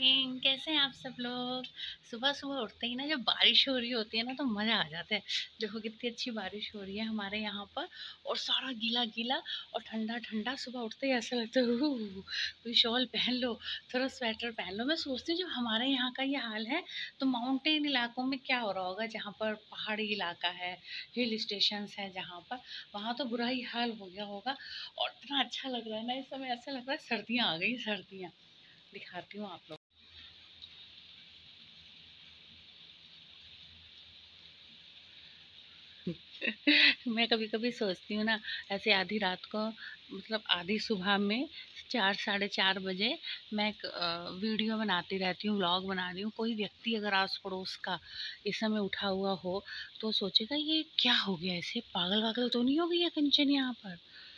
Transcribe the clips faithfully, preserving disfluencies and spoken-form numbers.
Morning. कैसे हैं आप सब लोग। सुबह सुबह उठते ही ना जब बारिश हो रही होती है ना तो मज़ा आ जाता है। देखो कितनी अच्छी बारिश हो रही है हमारे यहाँ पर, और सारा गीला गीला और ठंडा ठंडा। सुबह उठते ही ऐसा लगता है कोई शॉल पहन लो, थोड़ा स्वेटर पहन लो। मैं सोचती हूँ जब हमारे यहाँ का ये हाल है तो माउंटेन इलाकों में क्या हो रहा होगा, जहाँ पर पहाड़ी इलाका है, हिल स्टेशंस हैं जहाँ पर, वहाँ तो बुरा ही हाल हो गया होगा। और इतना अच्छा लग रहा है ना इस समय, ऐसा लग रहा है सर्दियाँ आ गई, सर्दियाँ। दिखाती हूँ आप लोग। मैं कभी कभी सोचती हूँ ना, ऐसे आधी रात को, मतलब आधी सुबह में चार साढ़े चार बजे मैं एक वीडियो बनाती रहती हूँ, व्लॉग बना रही हूँ। कोई व्यक्ति अगर आस पड़ोस का इस समय उठा हुआ हो तो सोचेगा ये क्या हो गया, ऐसे पागल वागल तो नहीं हो गई है कंचन यहाँ पर।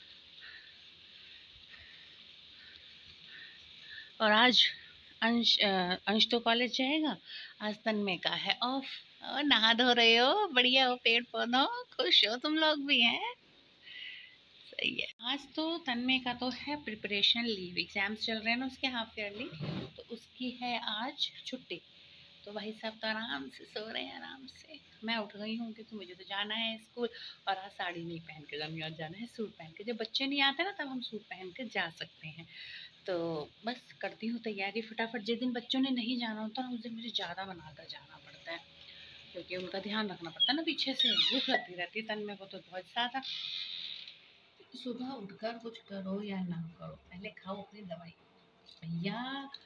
और आज अंश अंश तो कॉलेज जाएगा, आज तन्मय का है ऑफ। और नहा धो रहे हो, बढ़िया हो, पेड़ पौधों खुश हो तुम लोग भी हैं। सही है। आज तो तन्मय का तो है प्रिपरेशन लीव, एग्जाम्स चल रहे हैं ना उसके हाफ ईयरली, तो उसकी है आज छुट्टी। तो भाई साहब तो आराम से सो रहे हैं, आराम से। मैं उठ गई हूँ क्योंकि मुझे तो जाना है स्कूल, और आज साड़ी नहीं पहन के जाना, आज जाना है सूट पहन के। जब बच्चे नहीं आते ना तब हम सूट पहन के जा सकते हैं। तो बस करती हूँ तैयारी फटाफट। जिस दिन बच्चों ने नहीं जाना होता ना उस दिन मुझे ज़्यादा बनाकर जाना पड़ता है, क्योंकि उनका ध्यान रखना पड़ता है ना, पीछे से भूख लगती रहती है तन्मय को तो बहुत ज़्यादा। सुबह उठकर कुछ करो या ना करो, पहले खाओ अपनी दवाई। भैया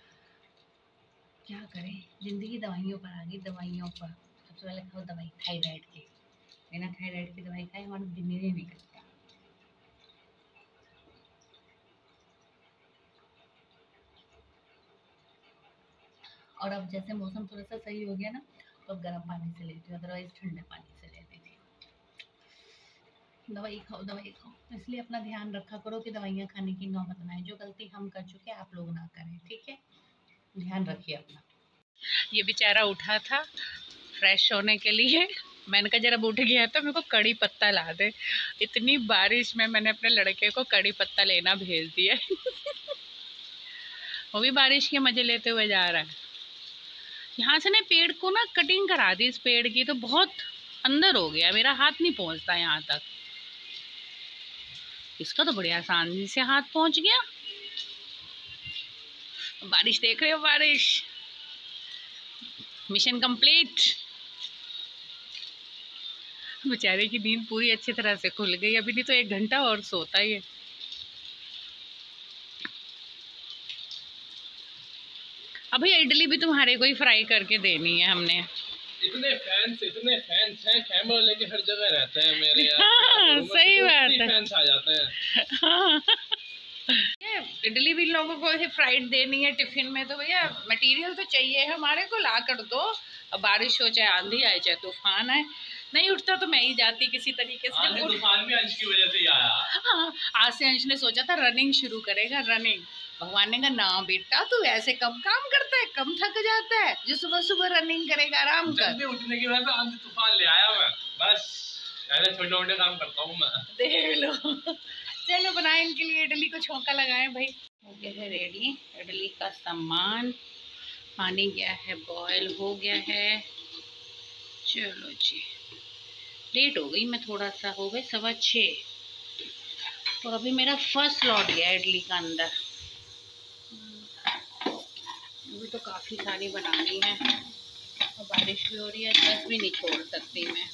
क्या करें, ज़िंदगी दवाइयों पर आ गई, दवाइयों पर। सबसे पहले खाओ दवाई थायराइड की, बिना थायराइड की दवाई खाए हमारा दिन ही नहीं निकलता। और अब जैसे मौसम थोड़ा सा सही हो गया ना तो अब गर्म पानी से लेती हूँ, अदरवाइज ठंडे पानी से लेती थी। दवाई खाओ दवाई खाओ, इसलिए अपना ध्यान रखा करो कि दवाइयाँ खाने की नौबत ना आए। जो गलती हम कर चुके आप लोग ना करें, ठीक है, ध्यान रखिए अपना। ये बेचारा उठा था फ्रेश होने के लिए, मैंने कहा जरा उठ गया तो मेरे को कड़ी पत्ता ला दे। इतनी बारिश में मैंने अपने लड़के को कड़ी पत्ता लेना भेज दिया वो भी बारिश के मजे लेते हुए जा रहा है। यहाँ से ना पेड़ को ना कटिंग करा दी, इस पेड़ की तो बहुत अंदर हो गया, मेरा हाथ नहीं पहुँचता यहाँ तक। इसका तो बड़ी आसानी से हाथ पहुँच गया। बारिश देख रहे हो, बारिश, मिशन कंप्लीट। बेचारे की नींद पूरी अच्छी तरह से खुल गई, अभी नहीं तो एक घंटा और सोता ही है। अभी इडली भी तुम्हारे को ही फ्राई करके देनी है हमने। इतने फैंस इतने फैंस हैं, कैमरा लेके हर जगह रहते हैं मेरे यार। हाँ, सही बात है, फैंस आ जाते हैं। हाँ। इडली भी लोगों को फ्राइड देनी है टिफिन में, तो भैया मटेरियल तो चाहिए हमारे को, ला कर दो। अब बारिश हो, चाहे आंधी आए, चाहे तूफान आए, नहीं उठता तो मैं ही जाती किसी तरीके से। आंधी तूफान भी अंश की वजह से ही आया। हाँ, आज से अंश ने सोचा था रनिंग शुरू करेगा, रनिंग। भगवान ने कहा ना बेटा, तू ऐसे कम काम करता है, कम थक जाता है, जो सुबह सुबह रनिंग करेगा, आराम कर। जल्दी उठने की वजह से आंधी तूफान ले आया मैं, बस ऐसे छोटे मोटे काम करता हूँ मैं। देख लो। चलो बनाए इनके लिए इडली को छोंका लगाएं भाई। हो गया है रेडी इडली का सामान, पानी गया है बॉयल हो गया है। चलो जी, लेट हो गई मैं थोड़ा सा, हो गए सवा छः, तो अभी मेरा फर्स्ट लौट गया इडली का अंदर। अभी तो काफ़ी सारी बनानी है और बारिश भी हो रही है, दस भी नहीं छोड़ सकती मैं।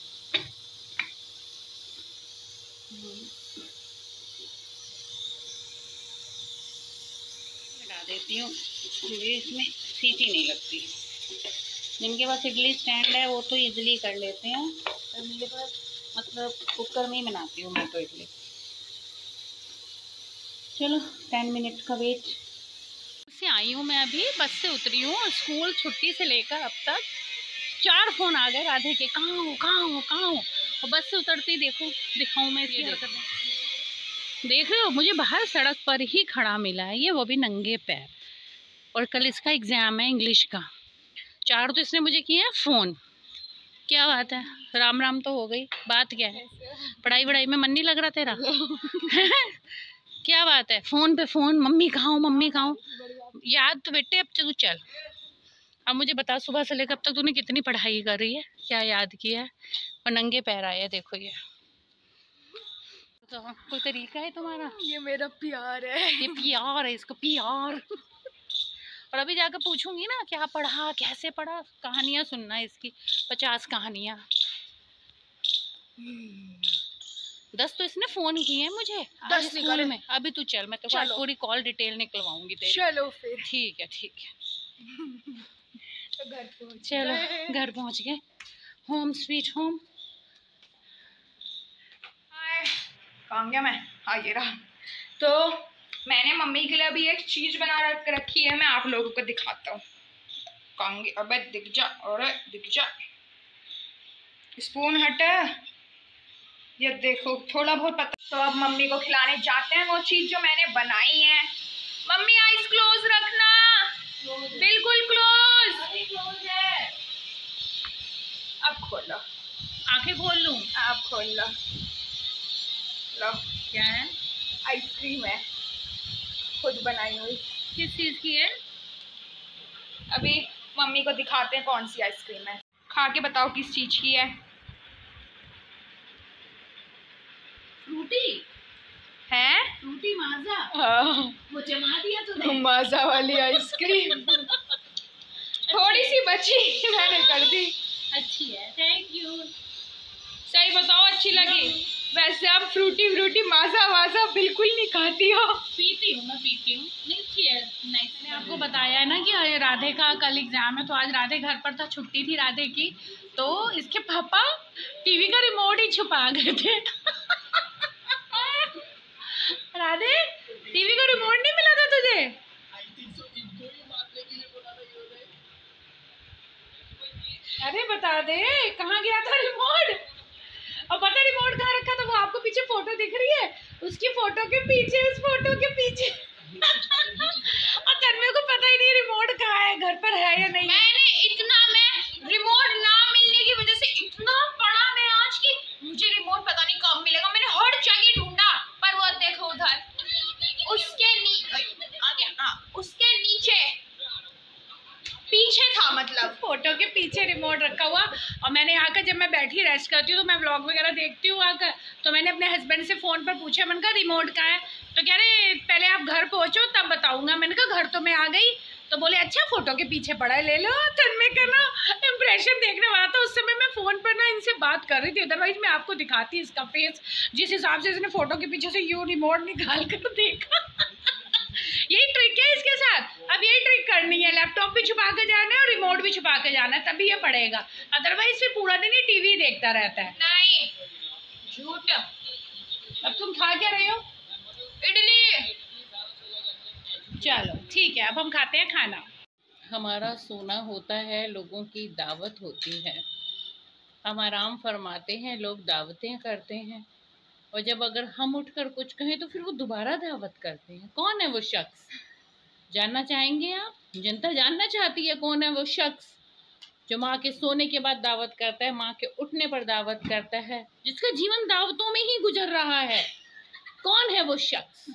लगा देती हूँ क्योंकि इसमें सीटी नहीं लगती। जिनके पास इडली स्टैंड है वो तो इजीली कर लेते हैं, पर मेरे पास मतलब कुकर में ही बनाती हूँ मैं तो इडली। चलो टेन मिनट का वेट। से आई हूँ मैं, अभी बस से उतरी हूँ। स्कूल छुट्टी से लेकर अब तक चार फोन आ गए राधे के, कहाँ हो कहाँ हो कहाँ हो। और बस से उतरती देखो, दिखाऊँ मैं इसकी हरकत, देख रहे हो, मुझे बाहर सड़क पर ही खड़ा मिला है ये, वो भी नंगे पैर। और कल इसका एग्ज़ाम है इंग्लिश का। चार तो इसने मुझे किए हैं फ़ोन। क्या बात है, राम राम तो हो गई, बात क्या है, पढ़ाई वढ़ाई में मन नहीं लग रहा तेरा क्या बात है, फ़ोन पे फ़ोन, मम्मी कहाँ हो मम्मी कहाँ हो। याद तो बेटे अब तू चल, अब मुझे बता, सुबह से लेकर अब तक तूने कितनी पढ़ाई कर रही है, क्या याद किया है, और नंगे पैर आया देखो ये। तो कोई तरीका है तुम्हारा? ये मेरा प्यार है, ये प्यार है, इसको प्यार। और अभी जाकर पूछूंगी ना क्या पढ़ा, कैसे पढ़ा, कहानियां सुनना इसकी, पचास कहानियां। दस तो इसने फोन किए हैं मुझे दस स्कूल में। अभी तू चल, मैं तो पूरी कॉल डिटेल निकलवाऊंगी तेरी। चलो फिर। ठीक है ठीक है। तो घर पहुंच चलो घर पहुंच गए, होम स्वीट होम। कहाँ गया मैं? हाँ ये रहा। तो मैंने मम्मी के लिए अभी एक चीज बना रख रखी है, मैं आप लोगों को दिखाता हूँ। कहाँ गया? अबे दिख जा, अरे दिख जा। स्पून हटा, ये देखो थोड़ा बहुत पता। तो अब मम्मी को खिलाने जाते हैं वो चीज जो मैंने बनाई है। मम्मी आइस क्लोज रखना, बिल्कुल क्लोज। क्लोज है। अब खोलो, आंखें खोल लूं? अब खोल लो। लो क्या है? आइसक्रीम है, खुद बनाई हुई। किस चीज की है? अभी मम्मी को दिखाते हैं कौन सी आइसक्रीम है। खा के बताओ किस चीज की है। फ्रूटी है? फ्रूटी माजा। हाँ। वो जमा दिया तूने? माजा वाली आइसक्रीम। थोड़ी सी बची, मैंने कर दी। अच्छी है, थैंक यू। सही बताओ अच्छी लगी? वैसे आप फ्रूटी फ्रूटी माजा वाजा बिल्कुल नहीं खाती हो। पीती हूँ मैं, पीती हूँ। नहीं अच्छी है, नाइस। मैंने आपको बताया है ना कि राधे का कल एग्जाम है, तो आज राधे घर पर था, छुट्टी थी राधे की, तो इसके पापा टीवी का रिमोट ही छुपा गए थे। राधे टीवी का रिमोट नहीं मिला था तुझे? अरे बता दे कहाँ गया था रिमोट? और पता रिमोट कहाँ रखा था? वो आपको पीछे फोटो दिख रही है, उसकी फोटो के पीछे, उस फोटो के पीछे। और तन्मय को पता ही नहीं रिमोट कहाँ है, घर पर है या नहीं। मैंने इतना, मैं रिमोट ना मिलने की वजह से इतना पढ़ा मैं आज की मुझे रिमोट पता नहीं कब मिलेगा। मैंने हर जगह ढूंढा, पर वो देखो उधर उसके नी आगे, हाँ उसके नीचे पीछे था, मतलब फोटो के पीछे रिमोट रखा हुआ। और मैंने आकर, जब मैं बैठी रेस्ट करती हूँ तो मैं व्लॉग वगैरह देखती हूँ आकर, तो मैंने अपने हस्बैंड से फ़ोन पर पूछा, मैंने कहा रिमोट कहाँ है? तो कह रहे पहले आप घर पहुँचो तब बताऊँगा। मैंने कहा घर तो मैं आ गई। तो बोले अच्छा फोटो के पीछे पड़ा है, ले लो। तन्मय का ना इम्प्रेशन देखने वाला था, उस समय मैं फ़ोन पर ना इनसे बात कर रही थी, अदरवाइज मैं आपको दिखाती इसका फेस, जिस हिसाब से इसने फ़ोटो के पीछे से यूँ रिमोट निकाल कर देखा। यही ट्रिक है इसके साथ, अब यही ट्रिक करनी है, लैपटॉप भी छुपा के जाना है और रिमोट भी छुपा के जाना है, तभी ये पड़ेगा, अदरवाइज फिर पूरा दिन ही टीवी देखता रहता है। नहीं झूठ। अब तुम खा क्या रहे हो? इडली। चलो ठीक है, अब हम खाते हैं खाना। हमारा सोना होता है, लोगों की दावत होती है, हम आराम फरमाते हैं, लोग दावतें करते हैं, और जब अगर हम उठकर कुछ कहें तो फिर वो दोबारा दावत करते हैं। कौन है वो शख्स? जानना चाहेंगे आप? जनता जानना चाहती है कौन है वो शख्स जो माँ के सोने के बाद दावत करता है, माँ के उठने पर दावत करता है, जिसका जीवन दावतों में ही गुजर रहा है? कौन है वो शख्स?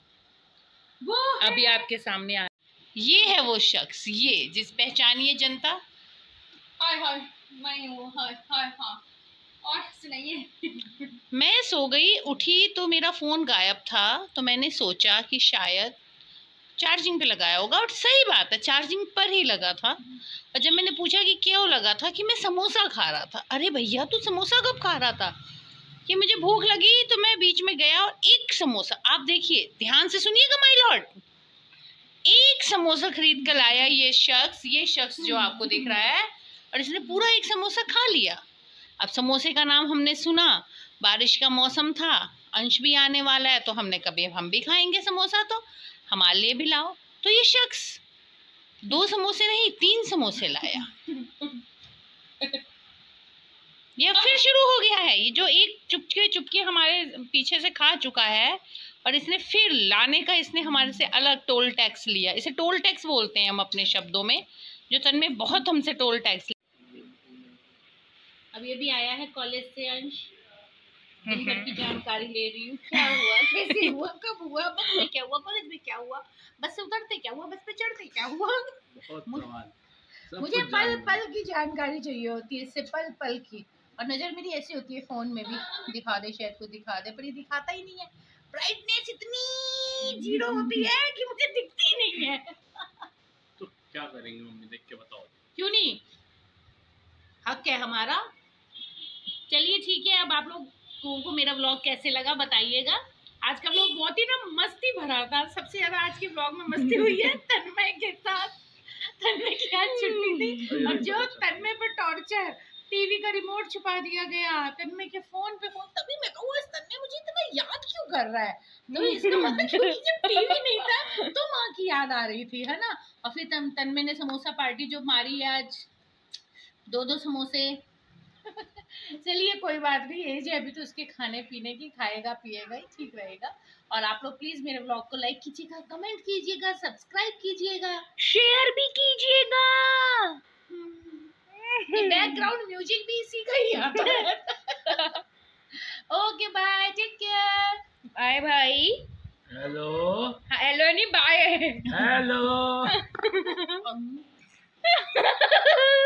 वो अभी आपके सामने आ, ये है वो शख्स, ये जिस पहचानिए जनता। हाय हाय मैं हूँ, हाय हाय हाँ। और सुनाइए। मैं सो गई, उठी तो मेरा फ़ोन गायब था, तो मैंने सोचा कि शायद चार्जिंग पे लगाया होगा, और सही बात है चार्जिंग पर ही लगा था। और जब मैंने पूछा कि क्यों लगा था, कि मैं समोसा खा रहा था। अरे भैया तू समोसा कब खा रहा था? कि मुझे भूख लगी तो मैं बीच में गया और एक समोसा, आप देखिए ध्यान से सुनिएगा माय लॉर्ड, एक समोसा खरीद कर लाया ये शख्स, ये शख्स जो आपको दिख रहा है, और इसने पूरा एक समोसा खा लिया। अब समोसे का नाम हमने सुना, बारिश का मौसम था, अंश भी आने वाला है, तो हमने कभी हम भी खाएंगे समोसा, तो हमारे लिए भी लाओ। तो ये शख्स दो समोसे नहीं तीन समोसे लाया। ये फिर शुरू हो गया है, ये जो एक चुपके चुपके हमारे पीछे से खा चुका है, और इसने फिर लाने का, इसने हमारे से अलग टोल टैक्स लिया। इसे टोल टैक्स बोलते हैं हम अपने शब्दों में, जो तन्मय बहुत हमसे टोल टैक्स। अब ये भी आया है कॉलेज से अंश, दिन भर की जानकारी ले रही हूँ, क्या हुआ, कैसे हुआ, कब हुआ, बस में क्या हुआ, कॉलेज में क्या हुआ, बस से उतरते क्या हुआ, बस पे चढ़ते क्या हुआ। मुझे पल पल की जानकारी चाहिए होती है, इससे पल पल की। और नजर मेरी ऐसी होती है फोन में भी, दिखा दे शायद को दिखा दे, पर ये दिखाता ही नहीं है। ब्राइटनेस इतनी जीरो होती है कि मुझे दिखती नहीं है। तो क्या करेंगे मम्मी, देख के बताओ। क्यों नहीं, हक है हमारा। चलिए ठीक है, अब आप लोग को मेरा व्लॉग कैसे लगा बताइएगा। आज का व्लॉग बहुत ही ना मस्ती भरा था, सबसे ज्यादा आज के व्लॉग में मस्ती हुई है तन्मय के साथ। तन्मय की आज छुट्टी थी और जो तन्मय पर टॉर्चर, टीवी का रिमोट छुपा दिया गया, तन्मय के फोन पे फोन। तभी मैं कहूँ इस तन्मय मुझे इतना याद क्यों कर रहा है, तो इसका मतलब क्योंकि जब टीवी नहीं था तो माँ की याद आ रही थी, है ना। और फिर तन, तन्मय ने समोसा पार्टी जो मारी है आज, दो दो समोसे। चलिए कोई बात नहीं, एज है अभी तो उसके खाने पीने की, खाएगा पिएगा ही, ठीक रहेगा। और आप लोग प्लीज मेरे ब्लॉग को लाइक कीजिएगा, कमेंट कीजिएगा, सब्सक्राइब कीजिएगा, शेयर भी कीजिएगा। बैकग्राउंड म्यूजिक भी इसी का ही आता है। Okay bye, take care, bye भाई। हेलो हेलो नहीं बाय, हेलो।